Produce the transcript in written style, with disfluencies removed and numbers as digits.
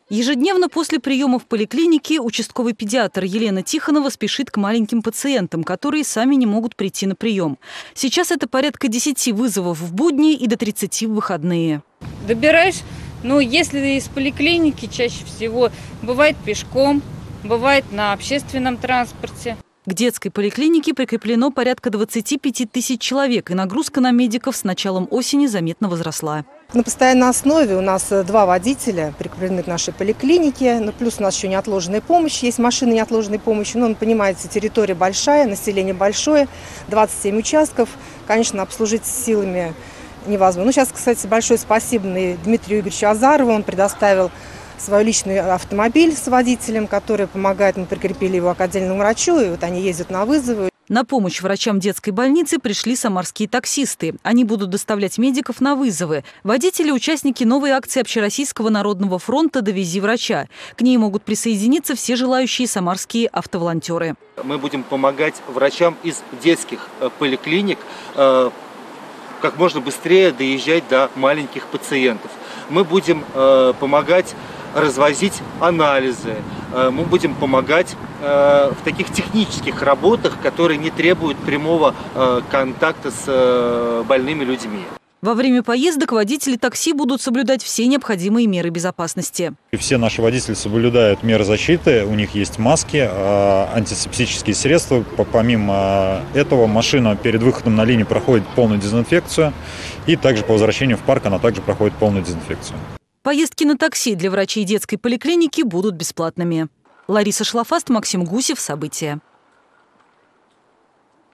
Ежедневно после приема в поликлинике участковый педиатр Елена Тихонова спешит к маленьким пациентам, которые сами не могут прийти на прием. Сейчас это порядка 10 вызовов в будни и до 30 в выходные. Добираюсь, если из поликлиники, чаще всего бывает пешком, бывает на общественном транспорте. К детской поликлинике прикреплено порядка 25 тысяч человек, и нагрузка на медиков с началом осени заметно возросла. На постоянной основе у нас 2 водителя прикреплены к нашей поликлинике. Плюс у нас еще неотложная помощь, есть машины неотложной помощи. Понимаете, территория большая, население большое, 27 участков. Конечно, обслужить силами невозможно. Сейчас, кстати, большое спасибо Дмитрию Игоревичу Азарову. Он предоставил свой личный автомобиль с водителем, который помогает. Мы прикрепили его к отдельному врачу, и они ездят на вызовы. На помощь врачам детской больницы пришли самарские таксисты. Они будут доставлять медиков на вызовы. Водители – участники новой акции Общероссийского народного фронта «Довези врача». К ней могут присоединиться все желающие самарские автоволонтеры. Мы будем помогать врачам из детских поликлиник как можно быстрее доезжать до маленьких пациентов. Мы будем помогать развозить анализы, мы будем помогать в таких технических работах, которые не требуют прямого контакта с больными людьми. Во время поездок водители такси будут соблюдать все необходимые меры безопасности. Все наши водители соблюдают меры защиты, у них есть маски, антисептические средства. Помимо этого, машина перед выходом на линию проходит полную дезинфекцию, и также по возвращению в парк она также проходит полную дезинфекцию. Поездки на такси для врачей детской поликлиники будут бесплатными. Лариса Шлафаст, Максим Гусев. События.